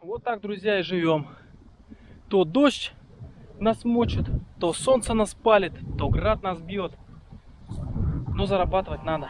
Вот так, друзья, и живем. То дождь нас мочит, то солнце нас палит, то град нас бьет. Но зарабатывать надо.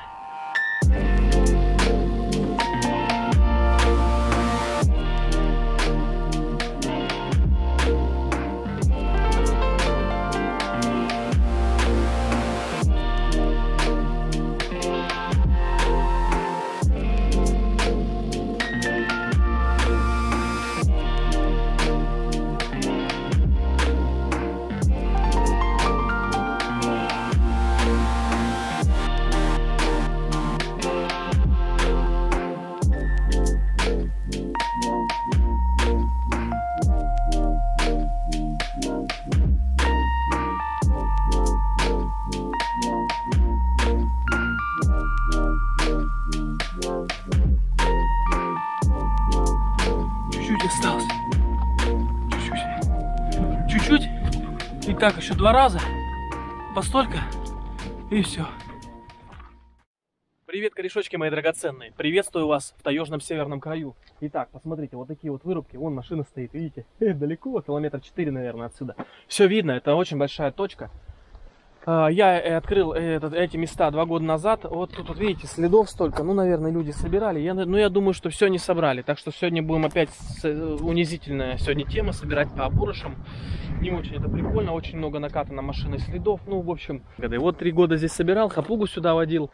Осталось. Чуть-чуть. И так еще 2 раза. Постолько. И все. Привет, корешочки мои драгоценные. Приветствую вас в таежном северном краю. Итак, посмотрите, вот такие вот вырубки. Вон машина стоит, видите? Далеко, километра 4, наверное, отсюда. Все видно, это очень большая точка. Я открыл эти места 2 года назад. Вот тут, вот видите, следов столько. Ну, наверное, люди собирали. Я думаю, что все не собрали. Так что сегодня будем опять унизительная сегодня тема. Собирать по опорышам. Не очень это прикольно. Очень много накатано машины следов. Ну, в общем, вот 3 года здесь собирал. Хапугу сюда возил.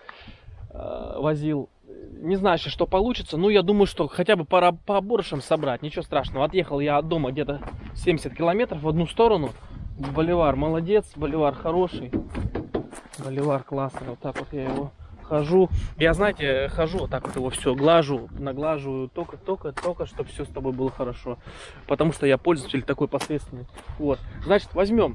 Не знаю, что получится. Ну, я думаю, что хотя бы по опорышам собрать. Ничего страшного. Отъехал я от дома где-то 70 километров в одну сторону. Боливар молодец, боливар хороший, боливар классный. Вот так вот я его хожу. Я, знаете, хожу вот так вот его все глажу, наглаживаю, только, чтобы все с тобой было хорошо. Потому что я пользователь такой посредственный. Вот, значит, возьмем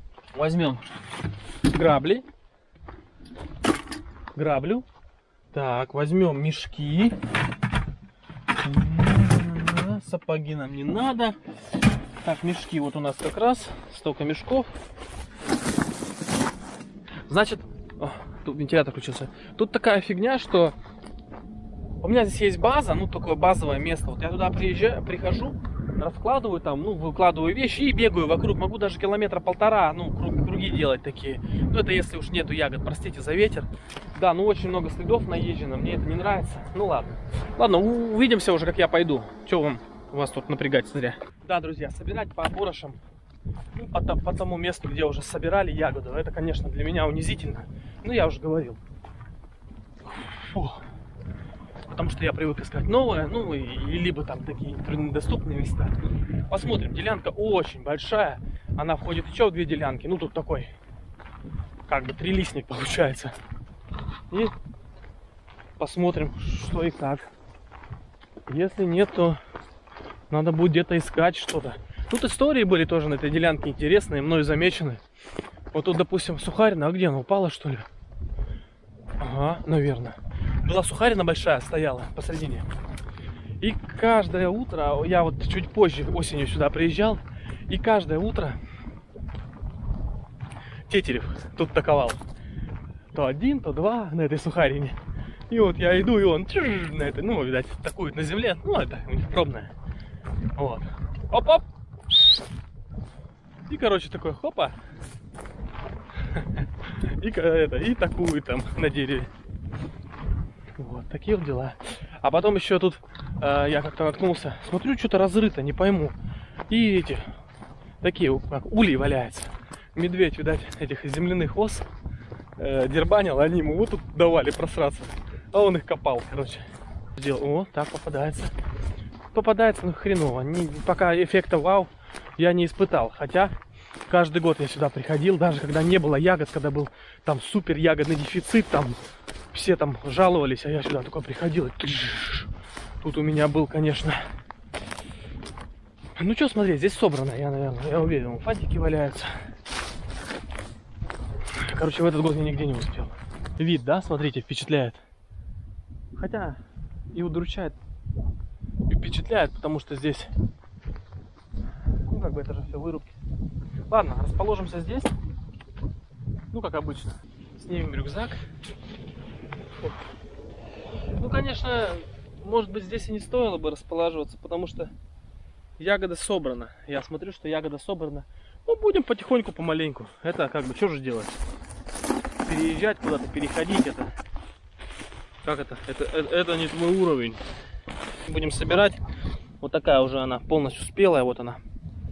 граблю. Так, возьмем мешки. Сапоги нам не надо. Так, мешки вот у нас как раз, столько мешков. Значит, тут вентилятор включился. Тут такая фигня, что у меня здесь есть база, ну такое базовое место. Вот я туда прихожу, раскладываю там, ну выкладываю вещи и бегаю вокруг. Могу даже 1,5 километра, ну круги делать такие. Ну это если уж нету ягод, простите за ветер. Да, ну очень много следов наезжено, мне это не нравится. Ну ладно. Ладно, увидимся уже, как я пойду. Че вам? Вас тут напрягать зря. Да, друзья, собирать по опорышам, ну, по тому месту, где уже собирали ягоду, это, конечно, для меня унизительно. Ну, я уже говорил. Фу. Потому что я привык искать новое, ну, и либо там такие труднодоступные места. Посмотрим, делянка очень большая. Она входит еще в 2 делянки. Ну, тут такой, как бы, 3-листник получается. И посмотрим, что и как. Если нет, то надо будет где-то искать что-то. Тут истории были тоже на этой делянке интересные, мною замечены. Вот тут, допустим, сухарина. А где она, упала, что ли? Ага, наверное. Была сухарина большая, стояла посредине. И каждое утро, я вот чуть позже осенью сюда приезжал, и каждое утро тетерев тут таковал. То 1, то 2 на этой сухарине. И вот я иду, и он на этой, ну, видать, такую на земле. Ну, это у них пробная. Вот. Оп-оп. И, короче, такой хопа. И такую там на дереве. Вот, такие вот дела. А потом еще тут я как-то наткнулся. Смотрю, что-то разрыто, не пойму. И эти, такие, как ульи валяются. Медведь, видать, этих земляных ос дербанил, они ему вот тут давали просраться. А он их копал, короче. О, так попадается. Попадается, ну хреново. Пока эффекта вау я не испытал. Хотя каждый год я сюда приходил, даже когда не было ягод, когда был там супер ягодный дефицит, там все там жаловались, а я сюда только приходил. И тут у меня был, конечно. Ну что смотреть, здесь собрано, я уверен, фантики валяются. Короче, в этот год я нигде не успел. Вид, да, смотрите, впечатляет. Хотя и удручает, и впечатляет, потому что здесь, ну как бы это же все вырубки. Ладно, расположимся здесь, ну как обычно. Снимем рюкзак. Ну, конечно, может быть, здесь и не стоило бы расположиваться, потому что ягода собрана. Я смотрю, что ягода собрана. Ну, будем потихоньку, помаленьку. Это как бы, что же делать? Переезжать куда-то, переходить, это... Как это? Это не твой уровень. Будем собирать. Вот такая уже она полностью спелая, вот она.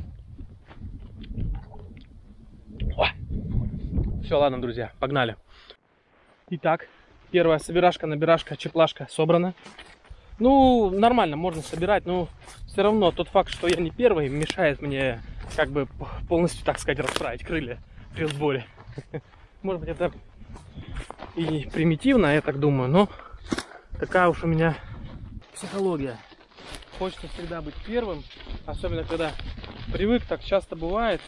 Все, ладно, друзья, погнали. Итак, первая собирашка-набирашка, чеплашка собрана. Ну, нормально, можно собирать, но все равно тот факт, что я не первый, мешает мне как бы полностью, так сказать, расправить крылья при сборе. Может быть, это и примитивно, я так думаю, но такая уж у меня психология. Хочется всегда быть первым, особенно когда привык, так часто бывает.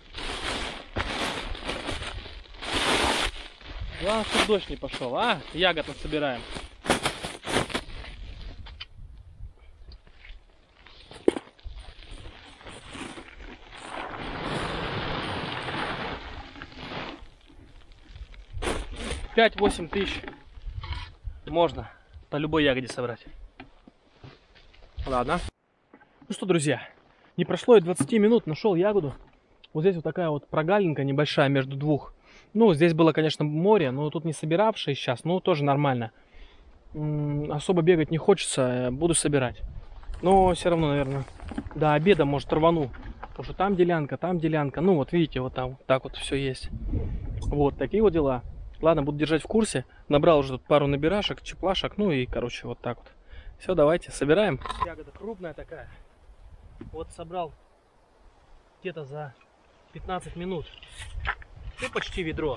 Главное, чтобы дождь не пошел, а? Ягод насобираем. $5-8 тысяч можно по любой ягоде собрать. Ладно. Ну что, друзья, не прошло и 20 минут, нашел ягоду. Вот здесь вот такая вот прогалинка небольшая между двух. Ну, здесь было, конечно, море, но тут не собиравшие сейчас, ну, тоже нормально. Особо бегать не хочется, буду собирать. Но все равно, наверное, до обеда, может, рвану. Потому что там делянка. Ну, вот видите, вот там вот так вот все есть. Вот, такие вот дела. Ладно, буду держать в курсе. Набрал уже тут пару набирашек, чеплашек, ну и, короче, вот так вот. Все, давайте, собираем. Ягода крупная такая. Вот собрал где-то за 15 минут. Ну, почти ведро.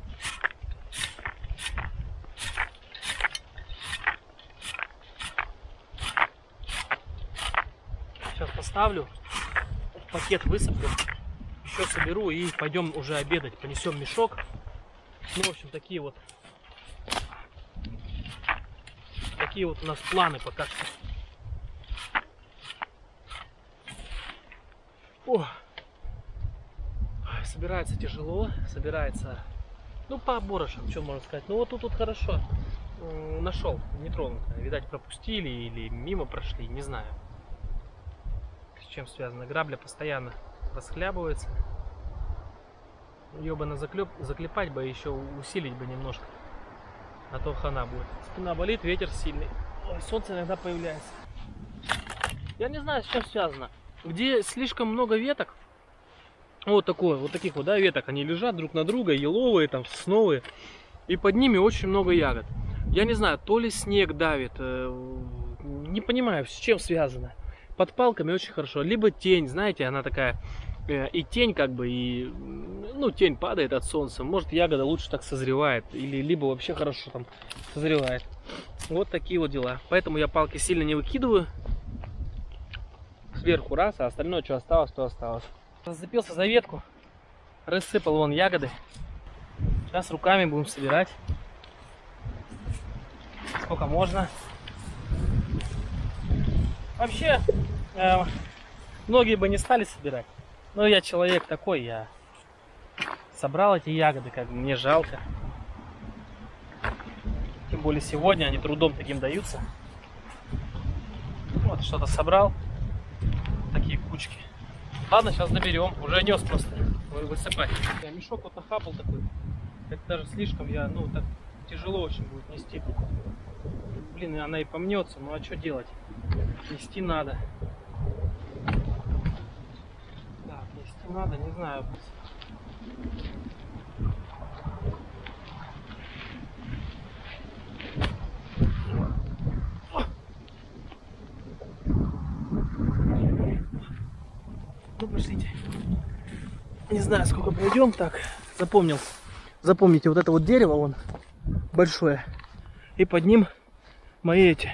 Сейчас поставлю, в пакет высыплю, еще соберу и пойдем уже обедать. Понесем мешок. Ну, в общем, такие вот у нас планы пока что. О! Собирается тяжело, собирается, ну, по оборочам, что можно сказать. Ну, вот тут хорошо нашел, нетронутое. Видать, пропустили или мимо прошли, не знаю. С чем связано. Грабля постоянно расхлябывается. Ее бы заклепать бы, еще усилить бы немножко. А то хана будет. Спина болит, ветер сильный. Ой, солнце иногда появляется. Я не знаю, с чем связано. Где слишком много веток, вот таких вот, да, веток, они лежат друг на друга, еловые, там, сосновые, и под ними очень много ягод. Я не знаю, то ли снег давит, не понимаю, с чем связано. Под палками очень хорошо, либо тень, знаете, она такая, и тень как бы, и, ну, тень падает от солнца, может, ягода лучше так созревает, или либо вообще хорошо там созревает. Вот такие вот дела. Поэтому я палки сильно не выкидываю. Сверху раз, а остальное, что осталось, то осталось. Зацепился за ветку, рассыпал вон ягоды. Сейчас руками будем собирать. Сколько можно. Вообще, многие бы не стали собирать. Но я человек такой, я собрал эти ягоды, как бы мне жалко. Тем более сегодня они трудом таким даются. Вот, что-то собрал. Такие кучки. Ладно, сейчас доберем. Уже нес просто высыпать. Я мешок вот нахапал такой. Это даже слишком, ну, так тяжело очень будет нести. Блин, она и помнется, ну а что делать? Нести надо. Так, нести надо, не знаю. Ну, пошлите. Не знаю, сколько пройдем. Так, запомнил. Запомните, вот это вот дерево, вон, большое. И под ним мои эти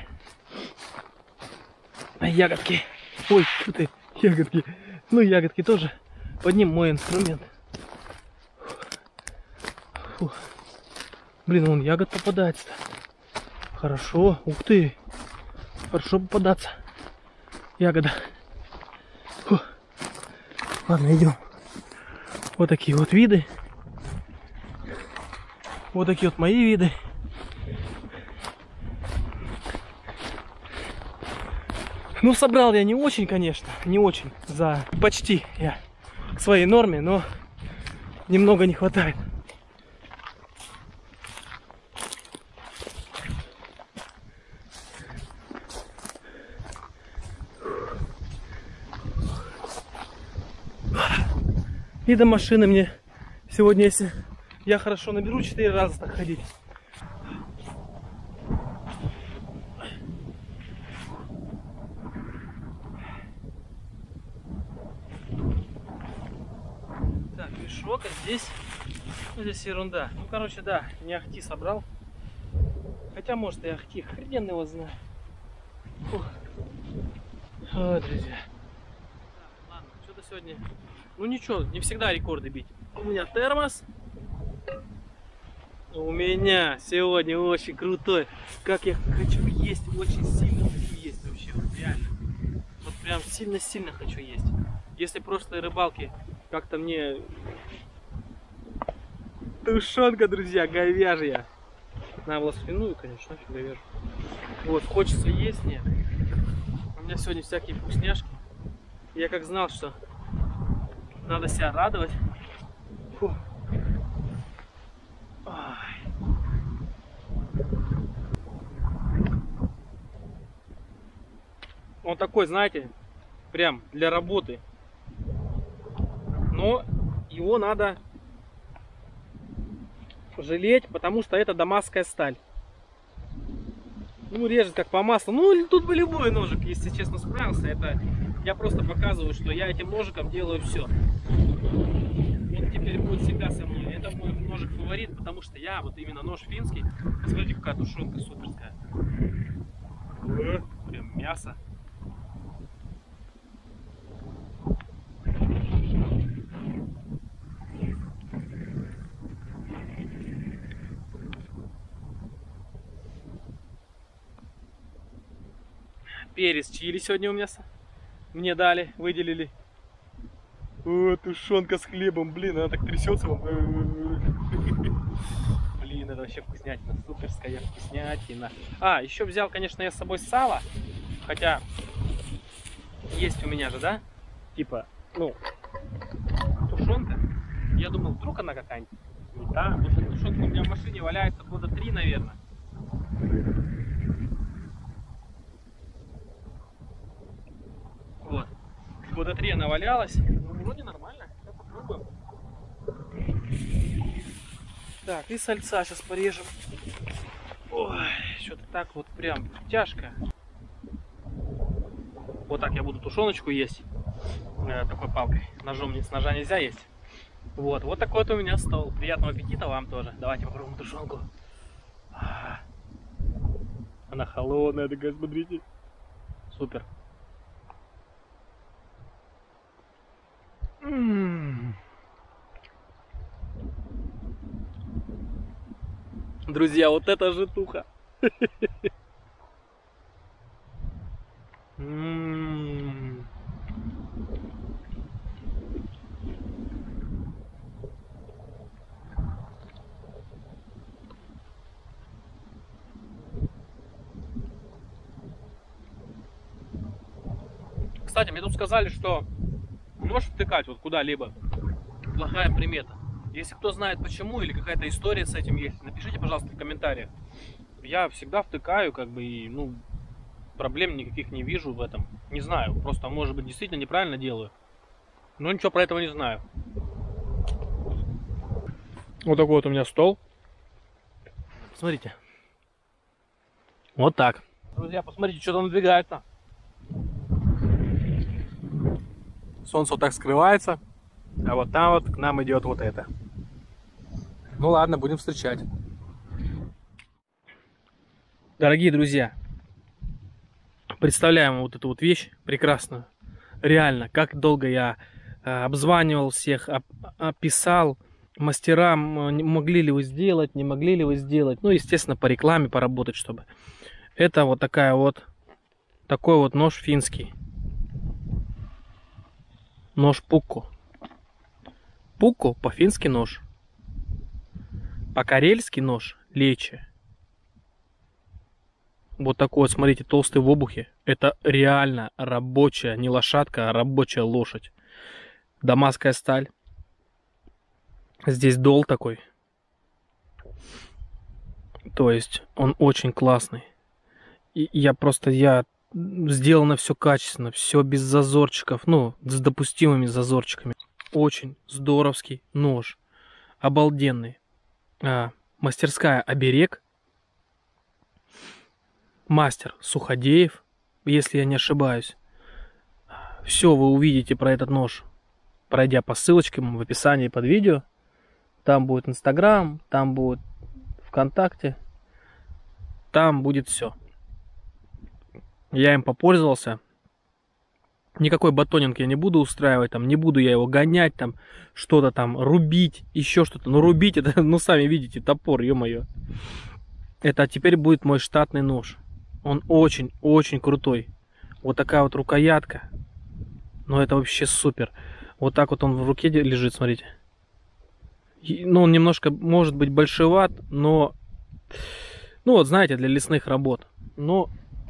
ягодки. Ой, что ты, ягодки. Ну, ягодки тоже. Под ним мой инструмент. Фух. Блин, вон ягод попадается-то. Хорошо. Ух ты. Хорошо попадаться. Ягода. Фух. Ладно, идем. Вот такие вот виды. Вот такие вот мои виды. Ну, собрал я не очень, конечно, не очень. За почти я к своей норме, но немного не хватает. И до машины мне сегодня, если я хорошо наберу, 4 раза так ходить. Так, мешок, а здесь, ну, здесь ерунда. Ну, короче, да, не ахти собрал. Хотя, может, и ахти, хрен его знает. Фух. О, друзья. Так, ладно, что-то сегодня... Ну ничего, не всегда рекорды бить. У меня термос. У меня сегодня очень крутой. Как я хочу есть, очень сильно хочу есть вообще, вот реально. Вот прям сильно-сильно хочу есть. Если прошлые рыбалки как-то мне... Тушенка, друзья, говяжья. Надо было свиную, конечно, говяжью. Вот, хочется есть мне. У меня сегодня всякие вкусняшки. Я как знал, что надо себя радовать. Фу. Он такой, знаете, прям для работы. Но его надо жалеть, потому что это дамасская сталь. Ну, режет как по маслу. Ну, тут бы любой ножик, если честно, справился. Это я просто показываю, что я этим ножиком делаю все. Он теперь будет всегда со мной. Это мой ножик фаворит, потому что я вот именно нож финский. Смотрите, какая тушенка суперская. Прям мясо. Перец чили сегодня у меня мне дали, выделили. О, тушенка с хлебом, блин, она так трясется. Блин, это вообще вкуснятина, суперская вкуснятина. А, еще взял, конечно, я с собой сало. Хотя есть у меня же, да? Типа, ну, тушенка. Я думал, вдруг она какая-нибудь. Да, потому что тушенка у меня в машине валяется года 3, наверное. Вот. Года 3 она валялась. Ну, вроде нормально. Сейчас попробуем. Так, и сальца сейчас порежем. Ой, что-то так вот прям тяжко. Вот так я буду тушеночку есть. Такой палкой. Ножом, с ножа нельзя есть. Вот, вот такой вот у меня стол. Приятного аппетита вам тоже. Давайте попробуем тушенку. Она холодная такая, смотрите. Супер. Друзья, вот это житуха. Кстати, мне тут сказали, что нож втыкать вот куда-либо плохая примета. Если кто знает почему или какая-то история с этим есть, напишите, пожалуйста, в комментариях. Я всегда втыкаю, как бы, и, ну, проблем никаких не вижу в этом. Не знаю, просто, может быть, действительно неправильно делаю. Но ничего про этого не знаю. Вот такой вот у меня стол. Смотрите. Вот так. Друзья, посмотрите, что там надвигается. Солнце вот так скрывается. А вот там вот к нам идет вот это. Ну ладно, будем встречать. Дорогие друзья, представляем вот эту вот вещь прекрасную. Реально, как долго я обзванивал всех, описал мастерам, могли ли вы сделать, не могли ли вы сделать. Ну, естественно, по рекламе поработать, чтобы. Это вот такая вот, такой вот нож финский. Нож пукко. Пукко по-фински нож. По-карельски нож лече. Вот такой вот, смотрите, толстый в обухе. Это реально рабочая, не лошадка, а рабочая лошадь. Дамасская сталь. Здесь дол такой. То есть он очень классный. И я сделано все качественно, все без зазорчиков, ну, с допустимыми зазорчиками. Очень здоровский нож. Обалденный. Мастерская Оберег. Мастер Суходеев, если я не ошибаюсь. Все вы увидите про этот нож, пройдя по ссылочкам в описании под видео. Там будет Инстаграм, там будет ВКонтакте. Там будет все. Я им попользовался. Никакой батонинг я не буду устраивать, там, не буду я его гонять, там, что-то там, рубить, еще что-то. Ну, рубить это, ну, сами видите, топор, ё-моё. Это теперь будет мой штатный нож. Он очень-очень крутой. Вот такая вот рукоятка. Ну, это вообще супер. Вот так вот он в руке лежит, смотрите. Ну, он немножко, может быть, большеват, но... Ну, вот, знаете, для лесных работ. Но...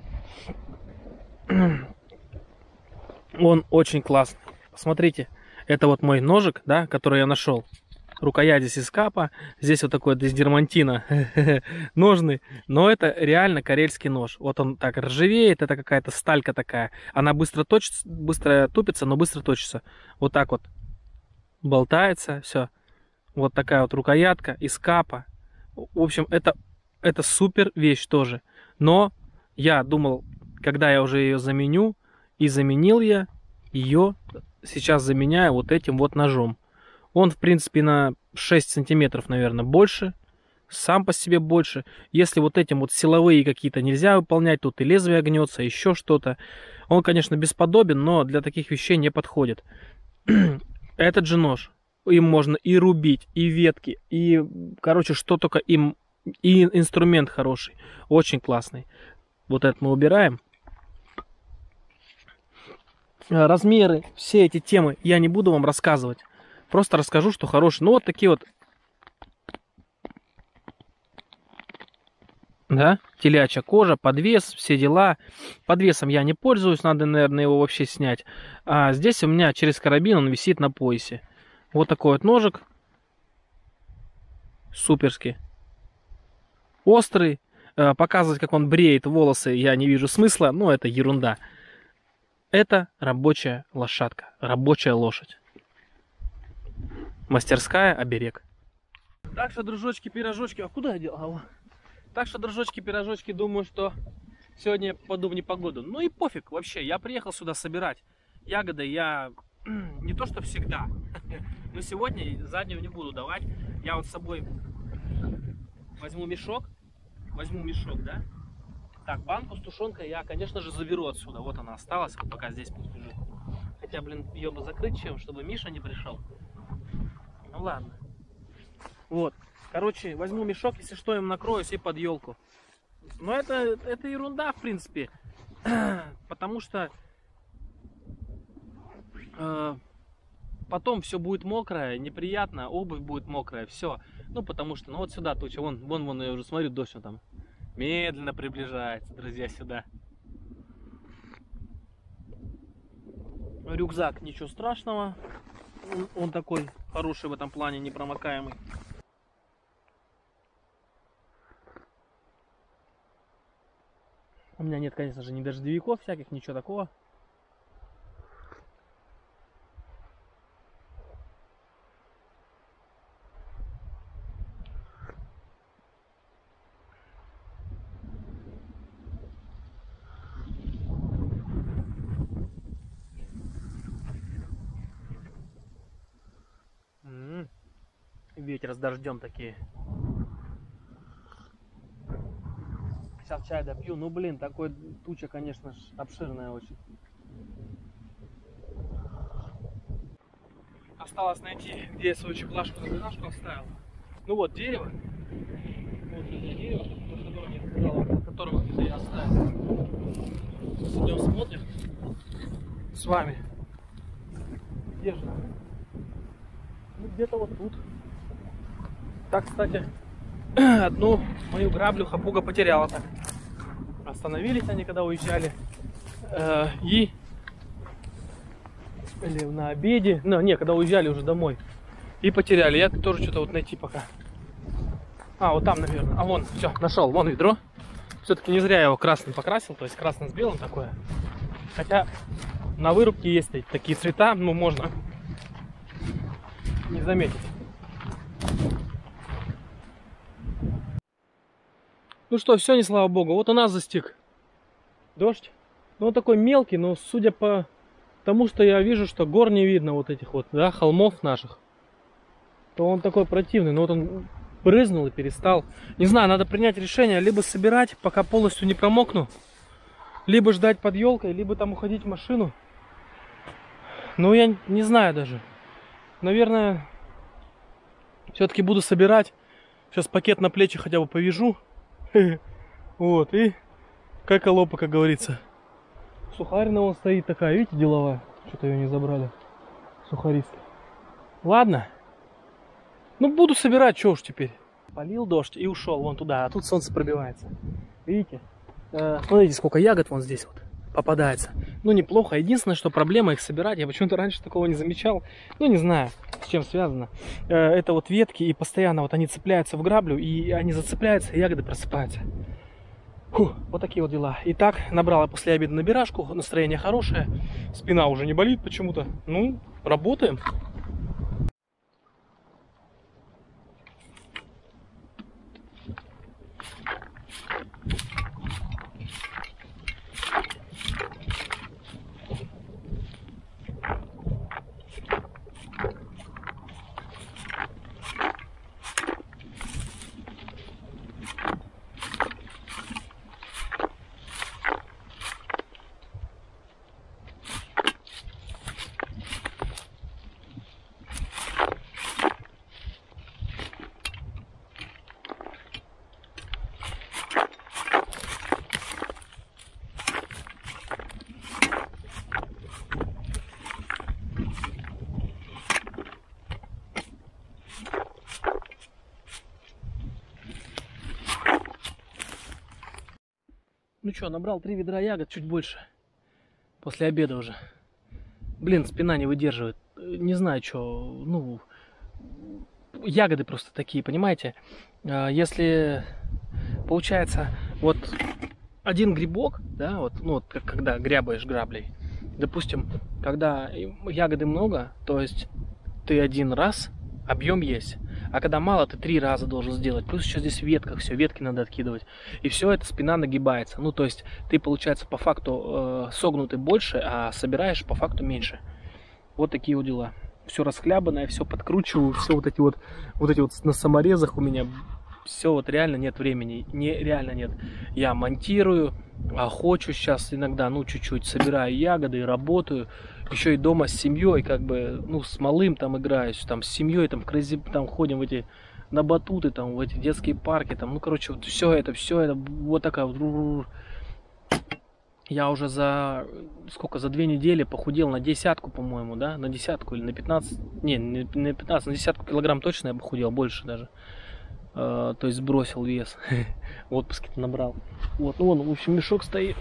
Он очень классный. Посмотрите, это вот мой ножик, да, который я нашел. Рукоять здесь из капа, здесь вот такой из дермантина ножный. Но это реально карельский нож. Вот он так ржавеет, это какая-то сталька такая. Она быстро точится, быстро тупится, но быстро точится. Вот так вот болтается, все. Вот такая вот рукоятка из капа. В общем, это супер вещь тоже. Но я думал, когда я уже ее заменю, и заменил я ее, сейчас заменяю вот этим вот ножом. Он, в принципе, на 6 сантиметров, наверное, больше. Сам по себе больше. Если вот этим вот силовые какие-то нельзя выполнять, тут и лезвие гнется, еще что-то. Он, конечно, бесподобен, но для таких вещей не подходит. Этот же нож. Им можно и рубить, и ветки, и, короче, что только им. И инструмент хороший. Очень классный. Вот это мы убираем. Размеры, все эти темы я не буду вам рассказывать. Просто расскажу, что хороший. Ну, вот такие вот. Да, телячья кожа, подвес, все дела. Подвесом я не пользуюсь, надо, наверное, его вообще снять. А здесь у меня через карабин он висит на поясе. Вот такой вот ножик. Суперский. Острый. Показывать, как он бреет волосы, я не вижу смысла. Но это ерунда. Это рабочая лошадка. Рабочая лошадь. Мастерская Оберег. Так что, дружочки-пирожочки... А куда я делал? Так что, дружочки-пирожочки, думаю, что сегодня я попаду в непогоду. Ну и пофиг вообще. Я приехал сюда собирать ягоды. Я не то что всегда. Но сегодня заднюю не буду давать. Я вот с собой возьму мешок. Да? Так, банку с тушенкой я, конечно же, заберу отсюда. Вот она осталась, вот пока здесь пусть лежит. Хотя, блин, ее бы закрыть чем, чтобы Миша не пришел. Ну ладно. Вот. Короче, возьму мешок, если что, им накроюсь и под елку. Но это ерунда, в принципе. Потому что потом все будет мокрое, неприятно, обувь будет мокрая, все. Ну, потому что, ну вот сюда туча, вон, я уже смотрю, дождь там медленно приближается, друзья, сюда. Рюкзак, ничего страшного. Он такой хороший в этом плане, непромокаемый. У меня нет, конечно же, ни дождевиков всяких, ничего такого. Ветер с дождем такие. Сейчас чай допью. Ну блин, такой туча, конечно, обширная очень. Осталось найти, где я свою чехлашку на бумажку оставил. Ну вот дерево. Вот это дерево, которое я сказал, которого где-то я оставил. Идем смотрим с вами. Где же? Ну где-то вот тут. Так, кстати, одну мою граблю хапуга потеряла так. Остановились они, когда уезжали. И или на обеде. Ну, не, когда уезжали уже домой. И потеряли. Я тоже что-то вот найти пока. А, вот там, наверное. А вон, все, нашел. Вон ведро. Все-таки не зря я его красным покрасил. То есть красным с белым такое. Хотя на вырубке есть такие цвета. Ну, можно не заметить. Ну что, все, не слава богу. Вот у нас застиг дождь. Ну, он такой мелкий, но судя по тому, что я вижу, что гор не видно вот этих вот, да, холмов наших, то он такой противный. Но вот он брызнул и перестал. Не знаю, надо принять решение, либо собирать, пока полностью не промокну, либо ждать под елкой, либо там уходить в машину. Ну, я не знаю даже. Наверное, все-таки буду собирать. Сейчас пакет на плечи хотя бы повяжу. Вот, и как олопа, как говорится. Сухарина вон стоит такая, видите, деловая. Что-то ее не забрали. Сухаристка. Ладно. Ну, буду собирать, что уж теперь. Полил дождь и ушел вон туда, а тут солнце пробивается. Видите? Смотрите, сколько ягод вон здесь вот попадается. Ну, неплохо. Единственное, что проблема их собирать. Я почему-то раньше такого не замечал. Ну, не знаю, с чем связано. Это вот ветки, и постоянно вот они цепляются в граблю, и они зацепляются, и ягоды просыпаются. Фу, вот такие вот дела. Итак, набрала после обеда набирашку. Настроение хорошее. Спина уже не болит почему-то. Ну, работаем. Ну что, набрал 3 ведра ягод, чуть больше. После обеда уже. Блин, спина не выдерживает. Не знаю, что. Ну, ягоды просто такие, понимаете? Если получается вот один грибок, да, вот, ну, вот когда грябаешь граблей, допустим, когда ягоды много, то есть ты один раз, объем есть. А когда мало, ты 3 раза должен сделать. Плюс еще здесь в ветках все, ветки надо откидывать. И все это спина нагибается. Ну, то есть ты, получается, по факту согнутый больше, а собираешь по факту меньше. Вот такие вот дела. Все расхлябанное, все подкручиваю, все вот эти вот на саморезах у меня. Все вот реально нет времени. Реально нет. Я монтирую, охочу сейчас иногда, ну, чуть-чуть, собираю ягоды и работаю. Еще и дома с семьей, как бы, ну, с малым там играюсь, там, с семьей, там, в Крази, там, ходим в эти, на батуты, там, в эти детские парки, там, ну, короче, вот все это, вот такая вот. Я уже за 2 недели похудел на 10, по-моему, да, на 10 или на 15, не, на 15, на 10 килограмм точно я похудел, больше даже. То есть сбросил вес. В отпуске-то набрал. Вот, ну, вон, в общем, мешок стоит.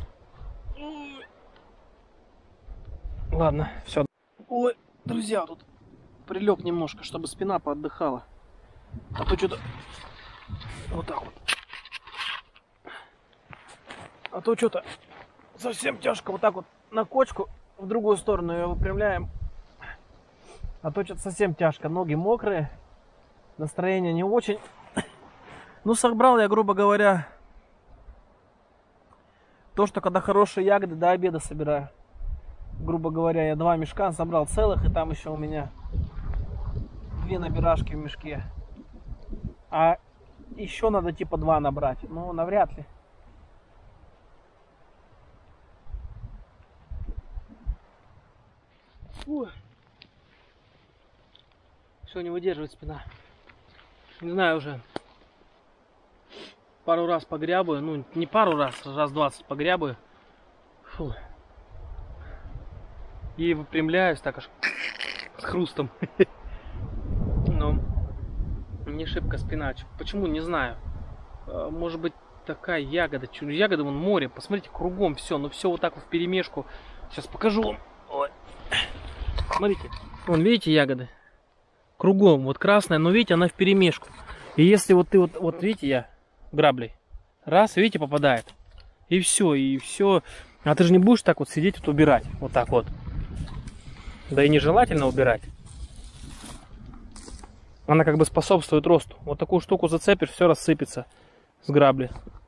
Ладно, все. Ой, друзья, тут прилег немножко, чтобы спина поотдыхала. А то что-то вот так вот. А то что-то совсем тяжко. Вот так вот на кочку в другую сторону ее выпрямляем. А то что-то совсем тяжко. Ноги мокрые. Настроение не очень. Ну, собрал я, грубо говоря, то, что когда хорошие ягоды, до обеда собираю. Грубо говоря, я 2 мешка собрал целых, и там еще у меня 2 набирашки в мешке. А еще надо типа 2 набрать. Ну, навряд ли. Все, не выдерживает спина. Не знаю, уже пару раз погрябаю. Ну, не пару раз, раз 20 погрябаю. Фу. И выпрямляюсь так аж с хрустом. Но не шибко спина. Почему, не знаю. Может быть, такая ягода. Ягода, вон море. Посмотрите, кругом все. Ну все вот так вот вперемешку. Сейчас покажу вам. Ой. Смотрите. Вон, видите, ягоды? Кругом. Вот красная, но видите, она вперемешку. И если вот ты вот видите, я граблей. Раз, видите, попадает. И все, и все. А ты же не будешь так вот сидеть, вот убирать. Вот так вот. Да и нежелательно убирать. Она как бы способствует росту. Вот такую штуку зацепишь, все рассыпется с грабли.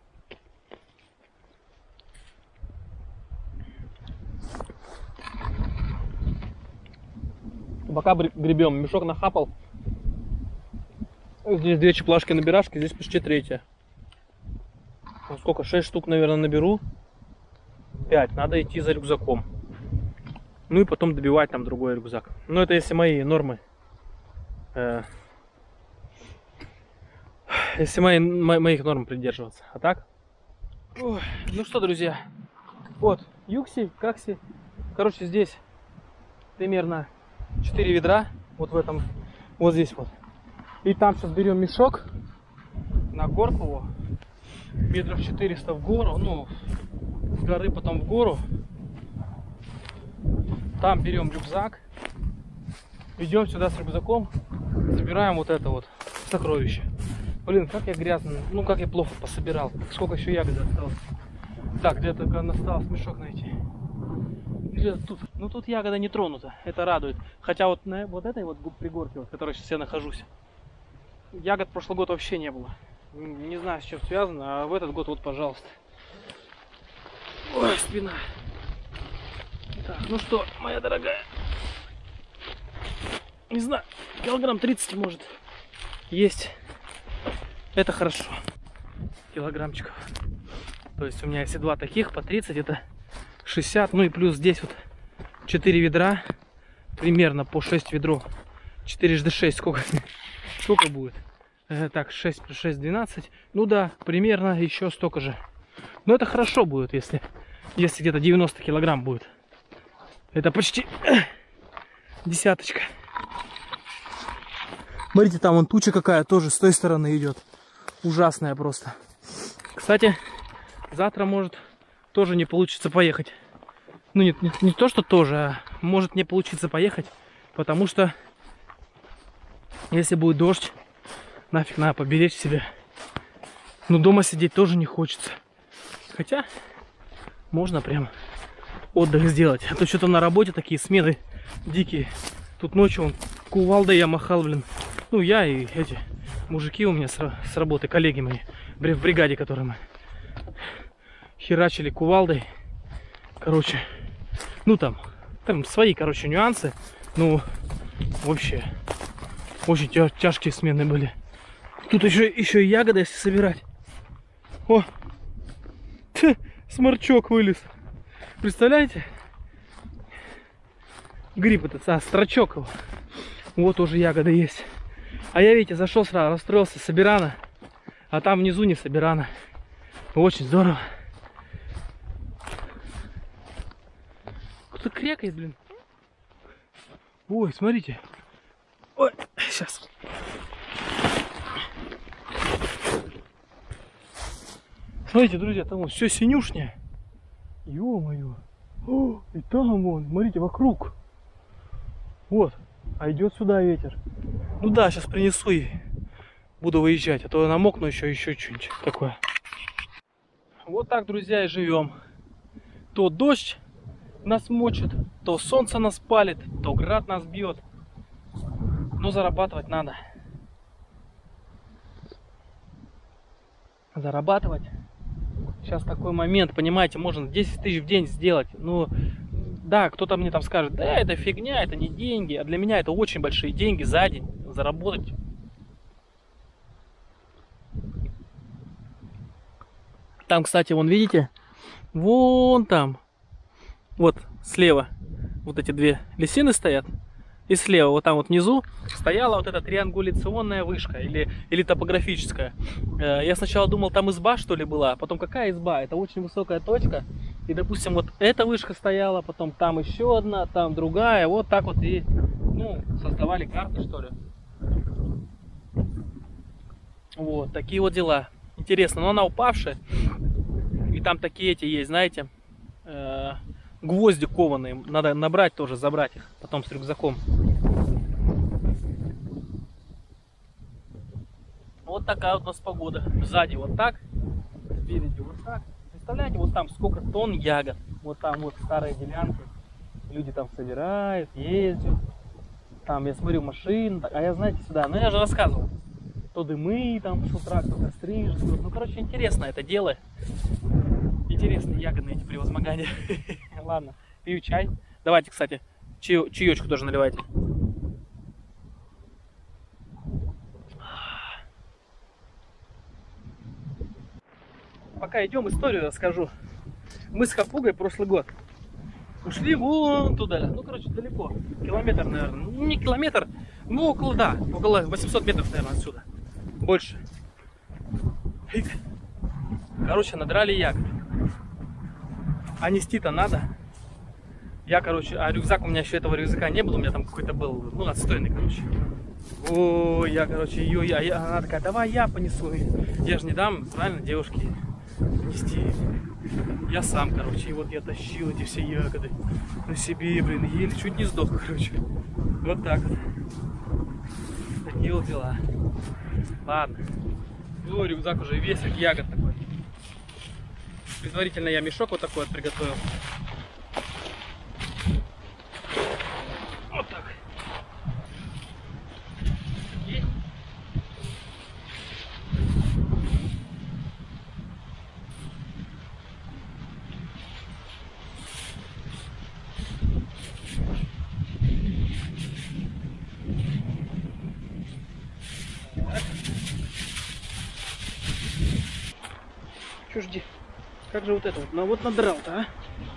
Пока гребем, мешок нахапал. Здесь 2 чеплашки набирашки, здесь почти 3. Ну, сколько? 6 штук, наверное, наберу. 5. Надо идти за рюкзаком. Ну и потом добивать там другой рюкзак. Но это если мои нормы. Если моих норм придерживаться. А так? Ой, ну что, друзья. Вот, Юкси, Какси. Короче, здесь примерно 4 ведра. Вот в этом, вот здесь вот. И там сейчас берем мешок на горку. Метров 400 в гору. Ну, с горы потом в гору. Там берем рюкзак. Идем сюда с рюкзаком. Собираем вот это вот сокровище. Блин, как я грязно, ну как я плохо пособирал. Сколько еще ягод осталось. Так, где-то осталось мешок найти. Где-то тут. Ну тут ягода не тронута, это радует. Хотя вот на вот этой вот пригорке, вот, в которой сейчас я нахожусь, ягод прошлый год вообще не было. Не знаю, с чем связано, а в этот год вот, пожалуйста. Ой, спина. Так, ну что, моя дорогая. Не знаю, килограмм 30 может есть. Это хорошо. Килограммчиков. То есть у меня если 2 таких по 30, это 60. Ну и плюс здесь вот 4 ведра. Примерно по 6 ведро. 4 × 6 сколько? Сколько будет? Так, 6 плюс 6 12. Ну да, примерно еще столько же. Но это хорошо будет, если где-то 90 килограмм будет. Это почти десяточка. Смотрите, там вон туча какая тоже с той стороны идет. Ужасная просто. Кстати, завтра может тоже не получится поехать. Ну не то, что тоже, а может не получиться поехать. Потому что если будет дождь, нафиг надо поберечь себя. Но дома сидеть тоже не хочется. Хотя можно прям отдых сделать. А то что-то на работе такие смены дикие. Тут ночью он кувалдой я махал, блин. Ну я и эти мужики у меня с работы, коллеги мои, в бригаде, которые мы херачили кувалдой. Короче, ну там свои, короче, нюансы. Ну, вообще, очень тяжкие смены были. Тут еще и ягоды, если собирать. О, сморчок вылез. Представляете? Гриб этот, строчок его. Вот уже ягоды есть. А я, видите, зашел сразу, расстроился, собирана. А там внизу не собирана. Очень здорово. Кто-то крякает, блин. Ой, смотрите. Ой, сейчас. Смотрите, друзья, там вот все синюшнее. Ё-моё. И там вон, смотрите, вокруг. Вот. А идет сюда ветер. Ну да, сейчас принесу и буду выезжать, а то намокну еще что-нибудь такое. Вот так, друзья, и живем. То дождь нас мочит, то солнце нас палит, то град нас бьет. Но зарабатывать надо. Зарабатывать. Сейчас такой момент, понимаете, можно 10 тысяч в день сделать. Ну, да, кто-то мне там скажет, да, это фигня, это не деньги. А для меня это очень большие деньги за день заработать. Там, кстати, вон, видите, вон там, вот слева, вот эти 2 лисины стоят. И слева, вот там вот внизу, стояла вот эта триангуляционная вышка или топографическая. Я сначала думал, там изба, что ли, была. Потом, какая изба? Это очень высокая точка. И, допустим, вот эта вышка стояла, потом там еще одна, там другая. Вот так вот и, ну, создавали карты, что ли. Вот, такие вот дела. интересно, но она упавшая. И там такие эти есть, знаете, гвозди кованые. Надо набрать тоже, забрать их потом с рюкзаком. Вот такая вот у нас погода. Сзади вот так, спереди вот так. Представляете, вот там сколько тонн ягод. Вот там вот старые делянки. Люди там собирают, ездят. Там я смотрю машин. А я, знаете, сюда, ну я же рассказывал. То дымы там с утра, кто костры жгут. Ну, короче, интересно это дело. Интересные ягодные эти превозмогания. Ладно, пью чай. Давайте, кстати, чаечку тоже наливайте. Пока идем, историю расскажу. Мы с Хапугой прошлый год ушли вон туда. Ну, короче, далеко. Километр, наверное. Ну, не километр, ну, около 800 метров, наверное, отсюда. Больше. И, короче, надрали ягод. А нести-то надо. Я, короче, а рюкзак у меня еще этого рюкзака не было. У меня там какой-то был, ну, отстойный, короче. О, я, короче, она такая, давай я понесу. Я же не дам, правильно, девушке нести. Я сам, короче, и вот я тащил эти все ягоды на себе, блин, еле чуть не сдох, короче. Вот так вот. Такие вот дела. Ладно. О, рюкзак уже весь как ягод такой. Предварительно я мешок вот такой вот приготовил. Вот так. Есть? Чё жди? Как же вот это вот? Ну вот надрал-то, а?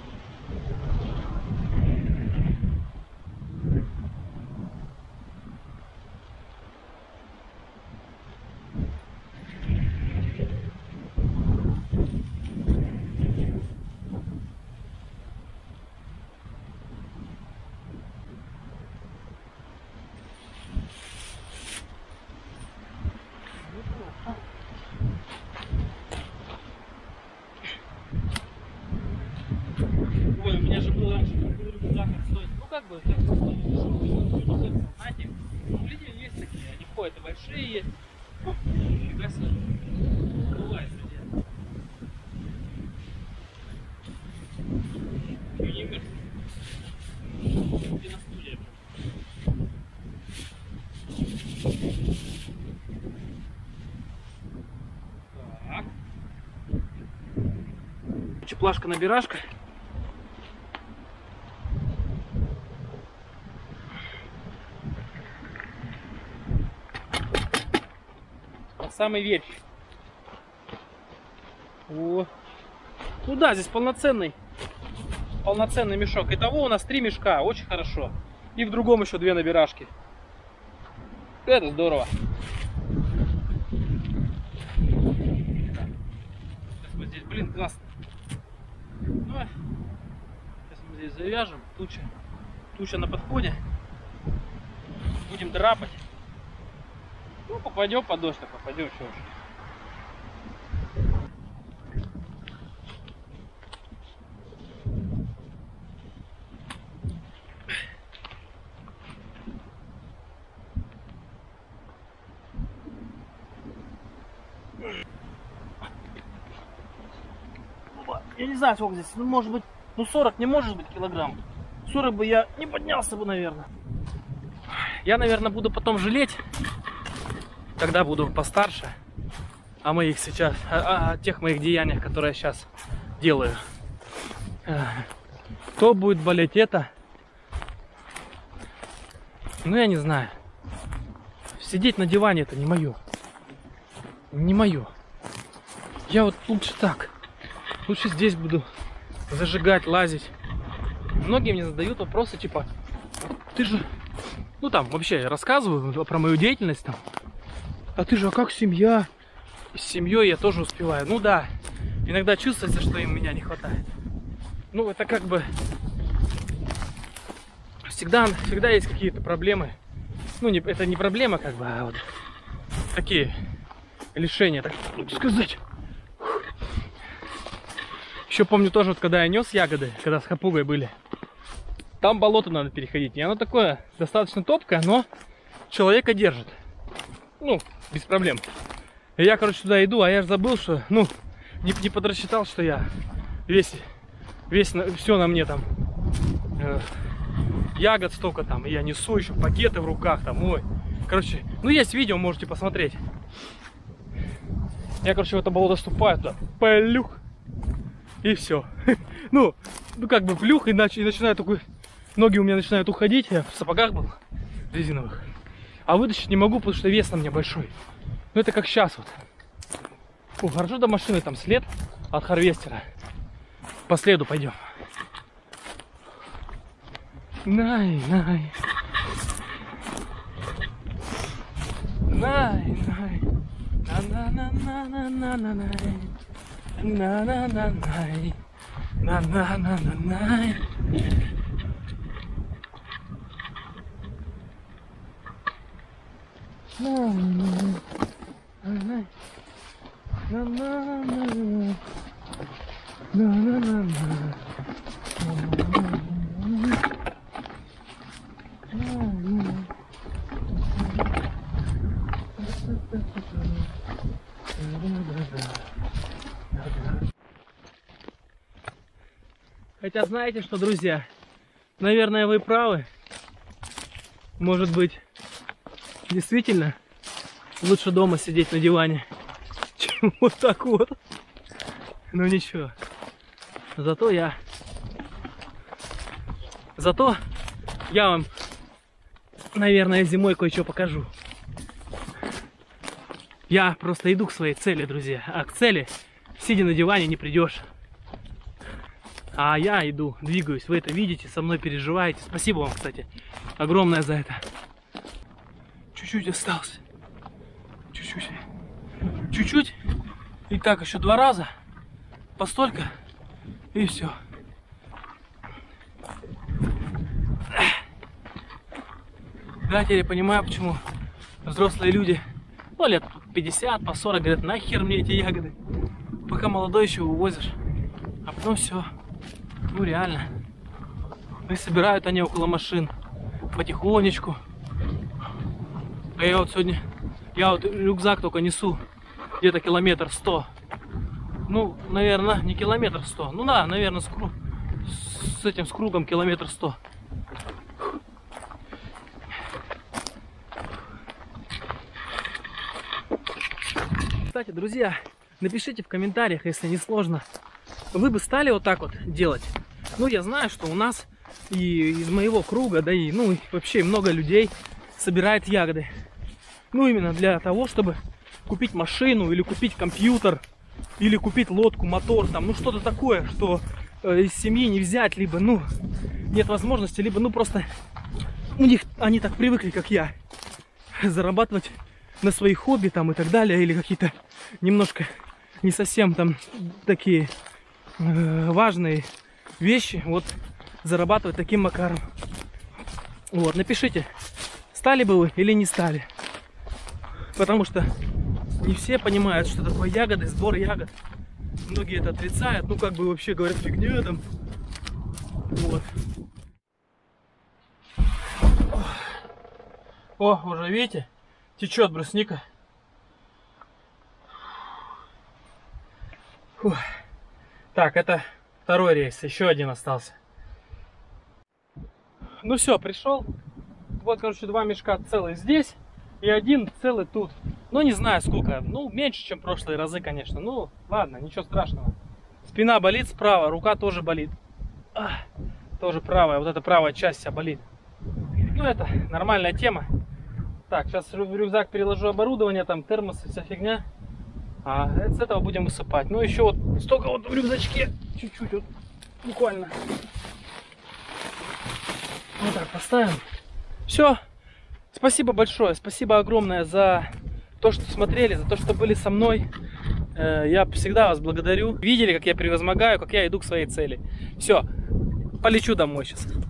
Ой, у меня же было раньше рюкзак отстойный. Ну как бы, знаете, люди есть такие, они ходят и большие есть. Фига себе. Бывает, друзья. Юнимер. Киностудия. Так. Плашка-набирашка. Самый верх. О. Ну да, здесь полноценный мешок. Итого у нас 3 мешка, очень хорошо. И в другом еще 2 набирашки. Это здорово. Сейчас мы здесь, блин, классно. Ну, сейчас мы здесь завяжем. Туча на подходе. Будем драпать. Ну, попадем под дождь, так попадем, что уж. Я не знаю, сколько здесь, ну, может быть, ну, 40 не может быть килограмм. 40 бы я не поднялся бы, наверное. Я, наверное, буду потом жалеть, когда буду постарше, о моих сейчас, о тех моих деяниях, которые я сейчас делаю. Кто будет болеть это? Ну, я не знаю. Сидеть на диване это не мое. Не мое. Я вот лучше так. Лучше здесь буду зажигать, лазить. Многие мне задают вопросы, типа, ты же, ну там вообще я рассказываю про мою деятельность там. А ты же, а как семья? С семьей я тоже успеваю. Ну да, иногда чувствуется, что им меня не хватает. Ну это как бы всегда есть какие-то проблемы. Ну это не проблема как бы, а вот такие лишения, так сказать. Еще помню тоже, вот, когда я нес ягоды, когда с хапугой были. Там болото надо переходить. И оно такое достаточно топкое, но человека держит. Ну, без проблем. И я, короче, туда иду, а я же забыл, что, ну, не подрасчитал, что я весь все на мне там. Ягод столько там. И я несу еще пакеты в руках там. Ой. Короче, ну есть видео, можете посмотреть. Я, короче, в это болото ступаю, туда плюх. И все. Ну, как бы плюх, и начинаю такой. Ноги у меня начинают уходить. Я в сапогах был резиновых. А вытащить не могу, потому что вес на мне большой. Ну это как сейчас вот. О, хорошо до машины, там след от харвестера. По следу пойдем. Най. Хотя знаете что, друзья, наверное, вы правы. Может быть, действительно лучше дома сидеть на диване, чем вот так вот. Ну ничего. Зато я вам, наверное, зимой кое-что покажу. Я просто иду к своей цели, друзья. А к цели, сидя на диване, не придешь. А я иду, двигаюсь. Вы это видите, со мной переживаете. Спасибо вам, кстати, огромное за это. Чуть-чуть осталось. Чуть-чуть. И так еще 2 раза. Постолько. И все. Да, теперь я понимаю, почему взрослые люди, ну, лет 50, по 40, говорят, нахер мне эти ягоды. Пока молодой еще вывозишь. А потом все. Ну, реально. И собирают они около машин. Потихонечку. А я вот сегодня, рюкзак только несу. Где-то 100 километров. Ну, наверное, не 100 километров. Ну да, наверное, с этим кругом 100 километров. Кстати, друзья, напишите в комментариях, если не сложно, вы бы стали вот так вот делать. Ну, я знаю, что у нас и из моего круга, да и, ну, и вообще много людей собирает ягоды. Ну, именно для того, чтобы купить машину, или купить компьютер, или купить лодку, мотор, там, ну, что-то такое, что из семьи не взять, либо, ну, нет возможности, либо, ну, просто у них, они так привыкли, как я, зарабатывать на свои хобби, там, и так далее, или какие-то немножко не совсем там такие важные вещи, вот, зарабатывать таким макаром. Вот, напишите, стали бы вы или не стали. Потому что не все понимают, что такое ягоды, сбор ягод. Многие это отрицают, ну, как бы вообще говорят, фигня там. Вот. О, уже видите, течет брусника. Фух. Так, это второй рейс, еще один остался. Ну все, пришел. Вот, короче, 2 мешка целых здесь и 1 целый тут. Ну, не знаю сколько. Ну, меньше, чем прошлые разы, конечно. Ну, ладно, ничего страшного. Спина болит справа, рука тоже болит. Тоже правая, вот эта правая часть вся болит. Ну, это нормальная тема. Так, сейчас в рюкзак переложу оборудование, там термосы, вся фигня. А с этого будем высыпать. Ну, еще вот столько вот в рюкзачке. Чуть-чуть вот, буквально. Вот так поставим. Все. Спасибо большое. Спасибо огромное за то, что смотрели, за то, что были со мной. Я всегда вас благодарю. Видели, как я превозмогаю, как я иду к своей цели. Все. Полечу домой сейчас.